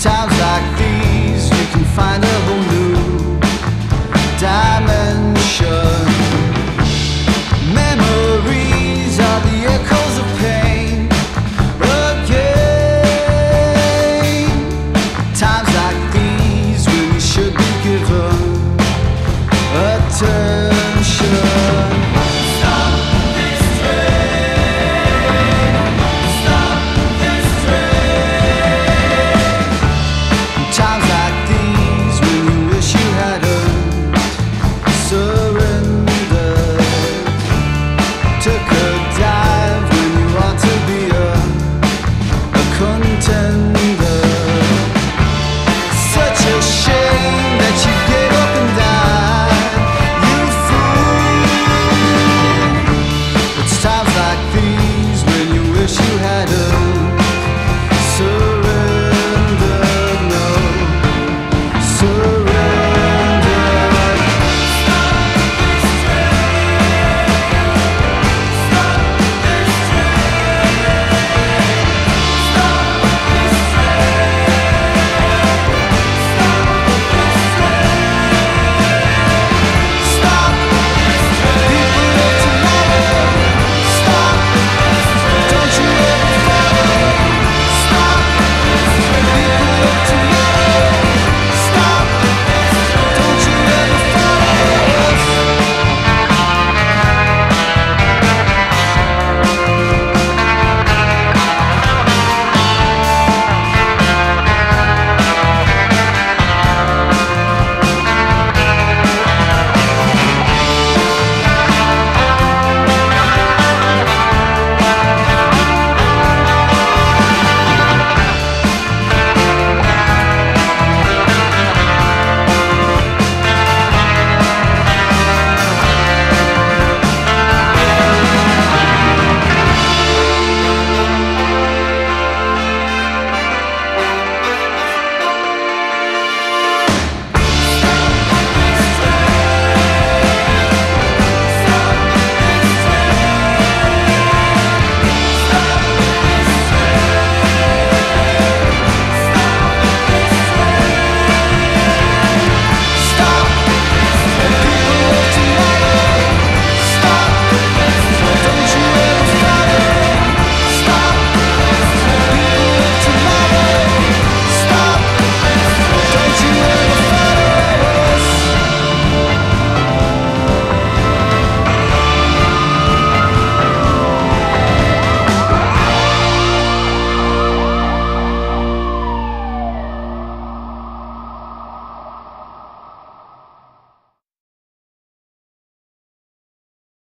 Times like these, we can find a whole new dimension. Memories are the echoes of pain. Again, times like these, when we should be given attention. Stop this train. Stop this train. Times like these, when you wish you hadn't surrendered. Took a dive when you ought to be a contender.